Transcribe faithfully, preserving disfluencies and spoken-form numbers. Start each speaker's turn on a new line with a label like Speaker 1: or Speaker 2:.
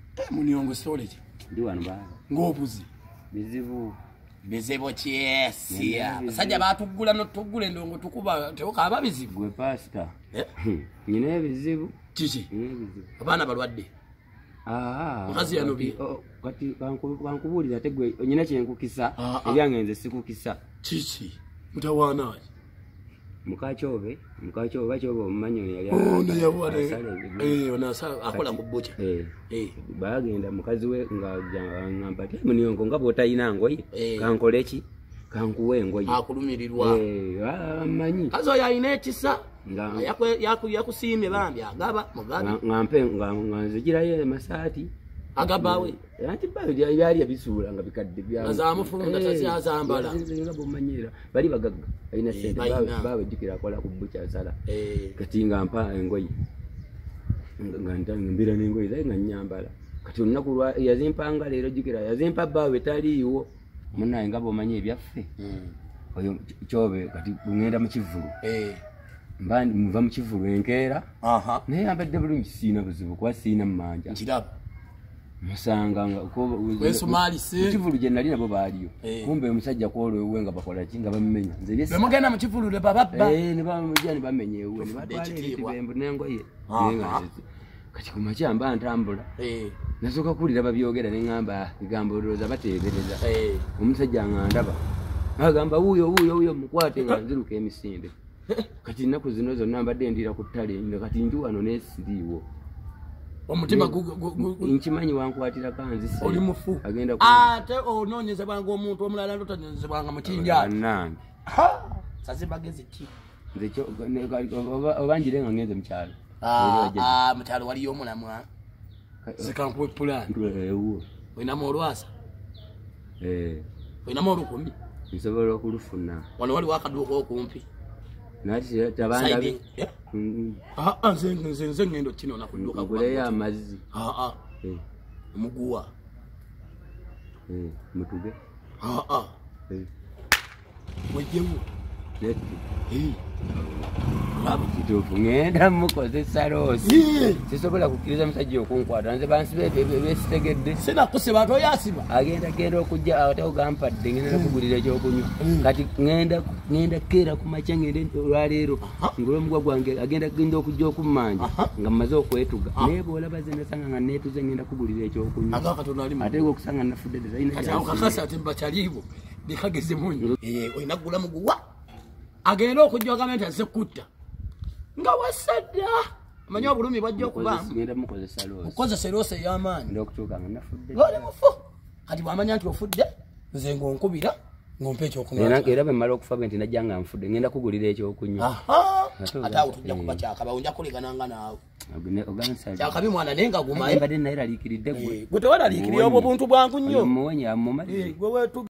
Speaker 1: Muniongo storage.
Speaker 2: Ndi wano ba.
Speaker 1: Ngobuzi.
Speaker 2: Bizibu.
Speaker 1: Bizibu chiesia. Basajja batugula no tugule ndongo tukuba teoka ababizibu.
Speaker 2: Gwe pastor.
Speaker 1: Eh?
Speaker 2: Nyine bizibu.
Speaker 1: Chichi.
Speaker 2: Bizibu.
Speaker 1: Abana balwadde.
Speaker 2: Ah.
Speaker 1: Mukazi yanobi.
Speaker 2: Kati bankubulira tegwe nyine kyenkukisa ebyangenze sikukisa.
Speaker 1: Chichi. Mutawana.
Speaker 2: Mukachobe, mukachobe bachobe omumanyo yali.
Speaker 1: Oh, ndo yabwale. Eh, ona sa akola ku bocha.
Speaker 2: Eh. Eh, bagenda mukazi we nga ngamba te muniongo ngabo otayina ngoye. Kankoleki? Kankuwe ngoye.
Speaker 1: Akulumirirwa.
Speaker 2: Eh, amanyi.
Speaker 1: Kazo ya inekisa. Nga yakwe yaku yakusimye bambi agaba mugabe.
Speaker 2: Ngampe nganzijira ye masati.
Speaker 1: Agabawe.
Speaker 2: Yanti bayo yali yabisula nga bikadde bya.
Speaker 1: Azamufunda tazi azambala.
Speaker 2: Ngabo manyira. Bali bagaga. Aina sente bawe bawe dikira kola ku bucha sala.
Speaker 1: Eh.
Speaker 2: Kati ngampa engoyi. Nganta ngambira n'engoyi zayi nga nyambala. Kati onakulwa yazimpanga leero dikira yazimpa bawe taliiwo. Munna ngabo manye ebyaffe. Mm. Oyo chobe kati ngenda mu kivulu.
Speaker 1: Eh.
Speaker 2: Mbandi muva mu kivulu enkeera.
Speaker 1: Aha.
Speaker 2: Naye ambadde bulungi siina buzibu kwa siina mmanja.
Speaker 1: Nkiraba.
Speaker 2: Musanga nga ko
Speaker 1: Wesomali se.
Speaker 2: Kivulu je nali nabo baaliyo. Kumbe omusajja kwolo ewe nga bakola kinga bamenya. Nze byesi.
Speaker 1: Bemugenda mu kivulu le bababba.
Speaker 2: Eh ne bamujja ne bamenye ewe ne batwala ekibembu nengoye. Kati kumacha amba ntambula. Eh. Nasoka kulira babyogera ne ngamba bigambo roza batebereza. Eh. Omusajja ngandaba. Agamba wuyo wuyo wuyo mukwate nga nziruka emisinde. Kati naku zino zonna mbadde ndira ku ttale kati ndi wano nesiriwo.
Speaker 1: Omutima
Speaker 2: inchimanyi wankwatira kanzi se.
Speaker 1: Oli mufu.
Speaker 2: Agenda ku.
Speaker 1: Ate ononyeze banga omuntu omulala lotonyeze banga mukinja.
Speaker 2: Nange.
Speaker 1: Ha! Sase bagezi ki.
Speaker 2: Nze kyo obanjire nga ngeze mkyalo.
Speaker 1: Ah, ah mkyalo wali yomulamwa. Zikampwe plan.
Speaker 2: Ewo.
Speaker 1: Wina molwasa.
Speaker 2: Eh.
Speaker 1: Wina molu kumi.
Speaker 2: Nsobola okulufuna.
Speaker 1: Wano wali wakaduka okumpi.
Speaker 2: Nati tabanda.
Speaker 1: Ah ah nze nze ngendo kino nakuduka
Speaker 2: kwa. Kule ya mazi.
Speaker 1: Ah ah. Eh. Muguwa.
Speaker 2: Eh, mutuge.
Speaker 1: Ah ah. Eh. Wejewu.
Speaker 2: Leti.
Speaker 1: Eh.
Speaker 2: Baba kitofu ngenda mukoze sarosi. Sisobola kukiriza musajja okunkwata nze bansibe besitegedde. Sina kusiba to yasiba. Agenda genda okujja ate ogampadde ngenda kugulira ekyo okunywa. Kati ngenda ngenda kera kumacha ngende olwaleero. Ngolo mugwa gwange agenda genda okujja okumanja nga maze okwetuga. Naye bola zenda sanga nga netuze ngenda kugulira ekyo okunywa. Agaka tonali. Ate okusanga nafudde design. Kati akakasa ate mbachalibo. Bikageze munyo. Eh oyinagula muguwa. Agenda okujja ogamenta nsekutta. Nga wasadda amanyo obulumi bwajja okuba ngenda mukozesa lose mukozesa lose y'amaanyi ndokutuuka nga nafudde ngole mufu kati bwamanya nti ofudde nze ngonkubira ngompe ekyokunywa era bwe mmala okufa bwe nti najja nga nfudde ngenda kugulira ekyokunywa ate awo tujja kuba kyakaba onja kuligananga naawe kyakabi mwana naye nga gumaye mbadde naye laliikiridde gwe gwe tewalaliikirira obwo buntu bwangu nnyo muwenye amumali